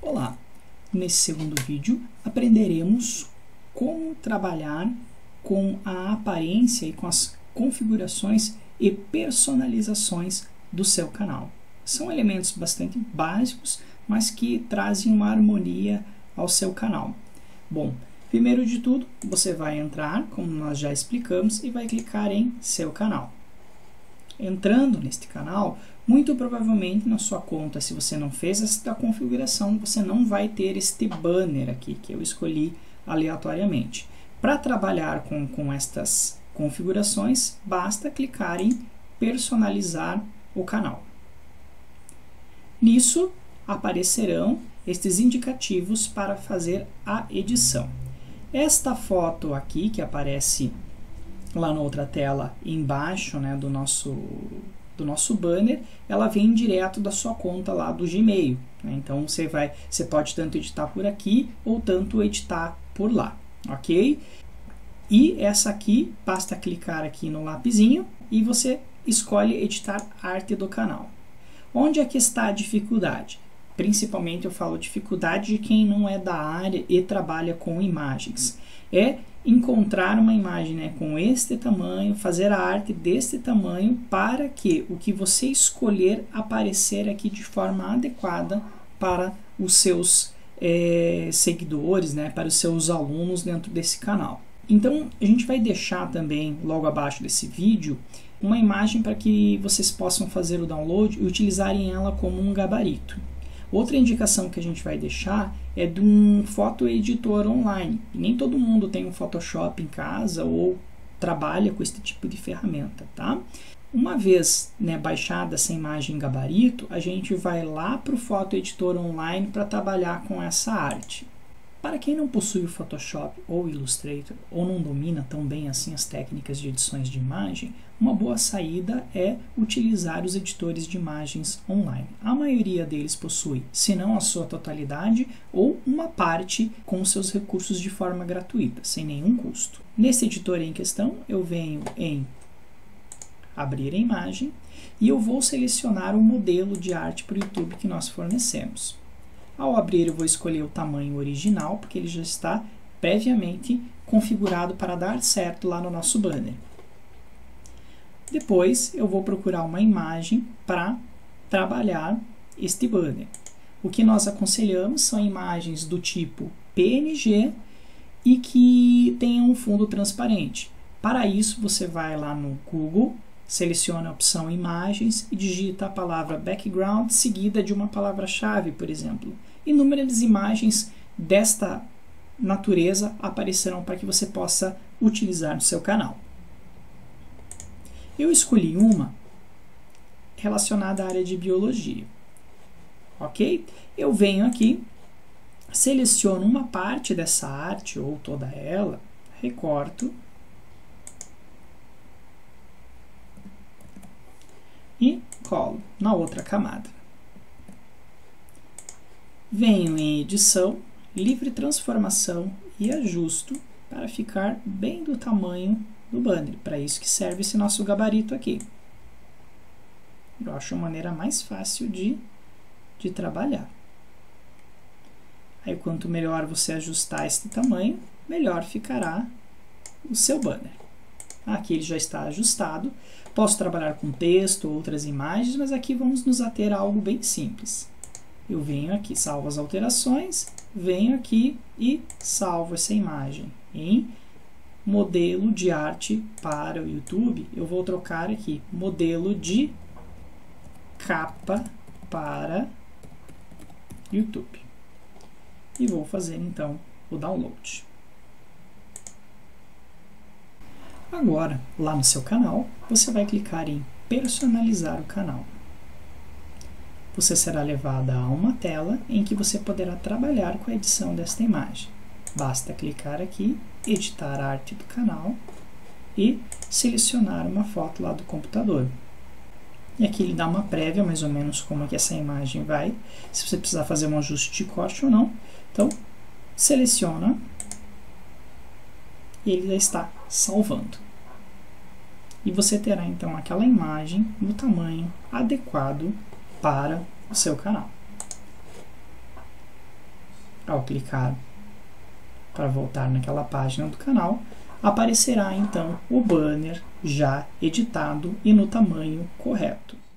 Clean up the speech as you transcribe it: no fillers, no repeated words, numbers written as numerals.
Olá! Nesse segundo vídeo aprenderemos como trabalhar com a aparência e com as configurações e personalizações do seu canal. São elementos bastante básicos, mas que trazem uma harmonia ao seu canal. Bom, primeiro de tudo, você vai entrar, como nós já explicamos, e vai clicar em Seu Canal. Entrando neste canal, muito provavelmente na sua conta, se você não fez esta configuração, você não vai ter este banner aqui, que eu escolhi aleatoriamente. Para trabalhar com estas configurações, basta clicar em personalizar o canal. Nisso, aparecerão estes indicativos para fazer a edição. Esta foto aqui, que aparece lá na outra tela embaixo, né, do nosso banner, ela vem direto da sua conta lá do Gmail, né? Então você pode tanto editar por aqui ou tanto editar por lá, ok? E essa aqui, basta clicar aqui no lapisinho e você escolhe editar arte do canal. Onde é que está a dificuldade? Principalmente eu falo dificuldade de quem não é da área e trabalha com imagens. É encontrar uma imagem, né, com este tamanho, fazer a arte deste tamanho para que o que você escolher aparecer aqui de forma adequada para os seus seguidores, né, para os seus alunos dentro desse canal. Então a gente vai deixar também logo abaixo desse vídeo uma imagem para que vocês possam fazer o download e utilizarem ela como um gabarito. Outra indicação que a gente vai deixar é de um fotoeditor online. Nem todo mundo tem um Photoshop em casa ou trabalha com esse tipo de ferramenta, tá? Uma vez, né, baixada essa imagem em gabarito, a gente vai lá para o fotoeditor online para trabalhar com essa arte. Para quem não possui o Photoshop ou Illustrator ou não domina tão bem assim as técnicas de edições de imagem, uma boa saída é utilizar os editores de imagens online. A maioria deles possui, se não a sua totalidade, ou uma parte com seus recursos de forma gratuita, sem nenhum custo. Nesse editor em questão, eu venho em abrir a imagem e eu vou selecionar o modelo de arte para o YouTube que nós fornecemos. Ao abrir, eu vou escolher o tamanho original, porque ele já está previamente configurado para dar certo lá no nosso banner. Depois, eu vou procurar uma imagem para trabalhar este banner. O que nós aconselhamos são imagens do tipo PNG e que tenham um fundo transparente. Para isso, você vai lá no Google, seleciona a opção Imagens e digita a palavra Background seguida de uma palavra-chave, por exemplo. Inúmeras imagens desta natureza aparecerão para que você possa utilizar no seu canal. Eu escolhi uma relacionada à área de biologia, ok? Eu venho aqui, seleciono uma parte dessa arte ou toda ela, recorto e colo na outra camada. Venho em edição, livre transformação e ajusto para ficar bem do tamanho do banner. Para isso que serve esse nosso gabarito aqui. Eu acho a maneira mais fácil de trabalhar. Aí quanto melhor você ajustar este tamanho, melhor ficará o seu banner. Aqui ele já está ajustado. Posso trabalhar com texto ou outras imagens, mas aqui vamos nos ater a algo bem simples. Eu venho aqui, salvo as alterações, venho aqui e salvo essa imagem em modelo de arte para o YouTube. Eu vou trocar aqui modelo de capa para YouTube. E vou fazer então o download. Agora, lá no seu canal, você vai clicar em personalizar o canal. Você será levada a uma tela em que você poderá trabalhar com a edição desta imagem. Basta clicar aqui, editar a arte do canal e selecionar uma foto lá do computador. E aqui ele dá uma prévia, mais ou menos, como é que essa imagem vai, se você precisar fazer um ajuste de corte ou não. Então, seleciona e ele já está salvando. E você terá então aquela imagem no tamanho adequado para o seu canal. Ao clicar para voltar naquela página do canal, aparecerá então o banner já editado e no tamanho correto.